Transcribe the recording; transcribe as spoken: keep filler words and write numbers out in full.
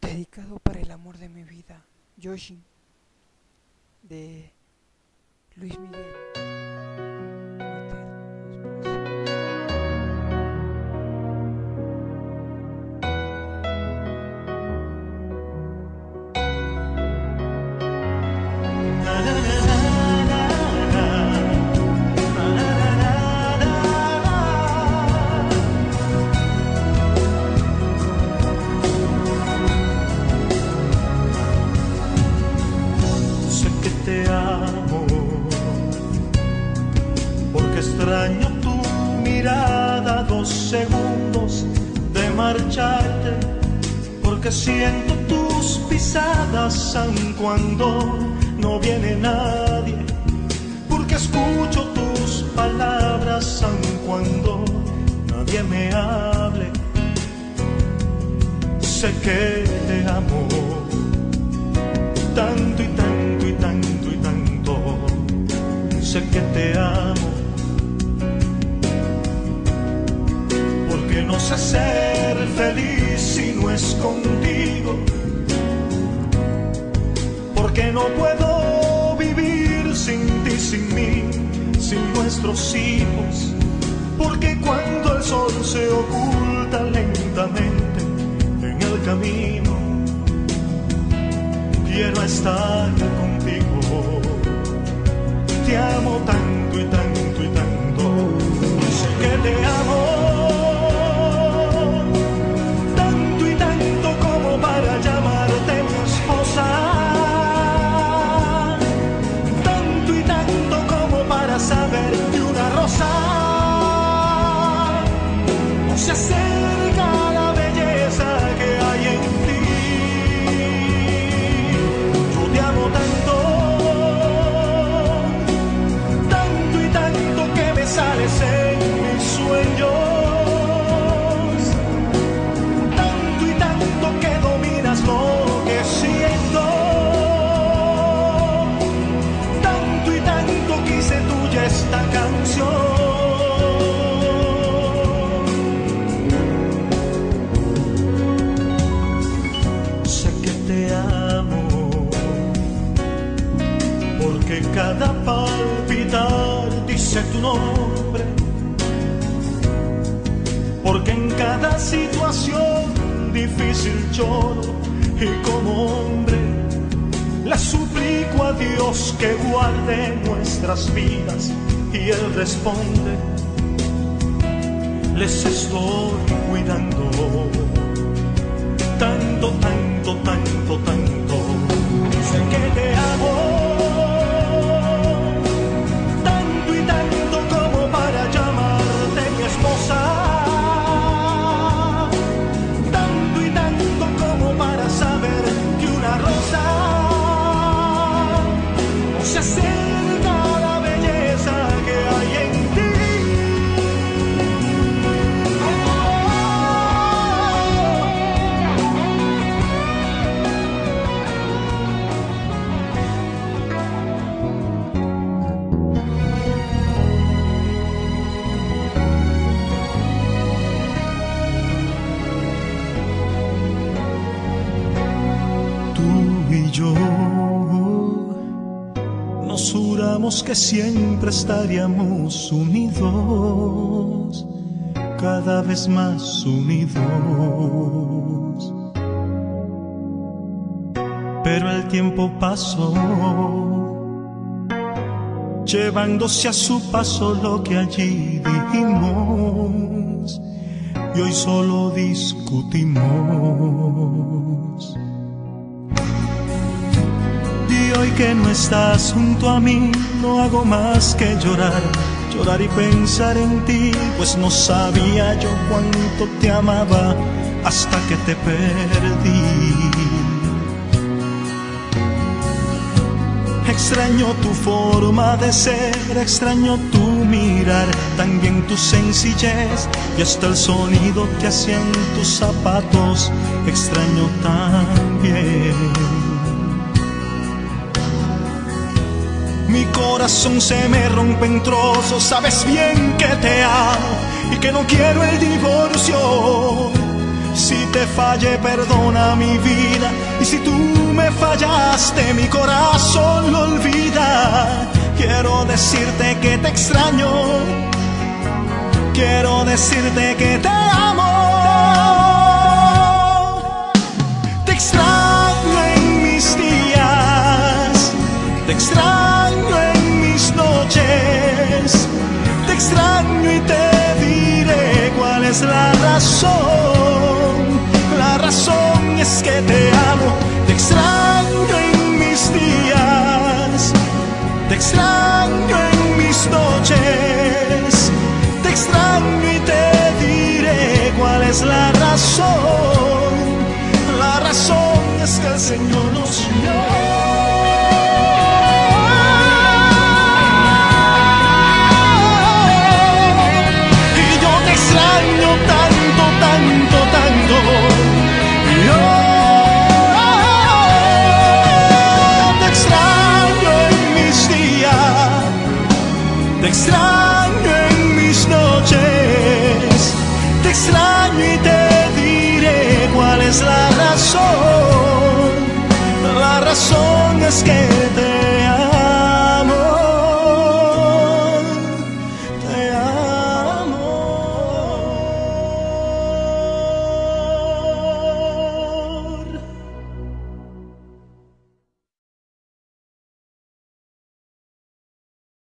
Dedicado para el amor de mi vida, Yoshi, de Luis Miguel. Te amo, porque extraño tu mirada, dos segundos de marcharte, porque siento tus pisadas aun cuando no viene nadie, porque escucho tus palabras aun cuando nadie me hable. Sé que te amo tanto y tanto y tanto y tanto, sé que te amo, porque no sé ser feliz si no es contigo, porque no puedo vivir sin ti, sin mí, sin nuestros hijos, porque cuando el sol se oculta lentamente en el camino, quiero estar contigo. Te amo tanto y tanto y tanto, sé que te amo tanto y tanto como para llamarte mi esposa, tanto y tanto como para saber que una rosa no se acerca a la belleza que hay en ti. Tanto, tanto y tanto que me sales en mis sueños, tanto y tanto que dominas lo que siento, tanto y tanto que hice tuya esta canción. Sé que te amo, porque cada palpitar dice tu nombre, porque en cada situación difícil lloro y como hombre le suplico a Dios que guarde nuestras vidas, y Él responde: les estoy cuidando tanto, tanto, tanto, tanto. Sé que te amo tanto y tanto como para llamarte mi esposa, tanto y tanto como para saber que una rosa no se acerca a la belleza que hay en ti. Yo nos juramos que siempre estaríamos unidos, cada vez más unidos, pero el tiempo pasó, llevándose a su paso lo que allí dijimos, y hoy solo discutimos. Y hoy que no estás junto a mí, no hago más que llorar, llorar y pensar en ti, pues no sabía yo cuánto te amaba hasta que te perdí. Extraño tu forma de ser, extraño tu mirar, también tu sencillez y hasta el sonido que hacían tus zapatos, extraño también. Mi corazón se me rompe en trozos, sabes bien que te amo y que no quiero el divorcio. Si te fallé, perdona mi vida, y si tú me fallaste, mi corazón lo olvida. Quiero decirte que te extraño, quiero decirte que te amo. Te extraño en mis días, te extraño en mis noches, te extraño y te diré cuál es la razón. La razón es que te amo. Te extraño en mis días, te extraño en mis noches, te extraño y te diré cuál es la razón. La razón es que el Señor nos dio. Te extraño en mis noches, te extraño y te diré cuál es la razón. La razón es que te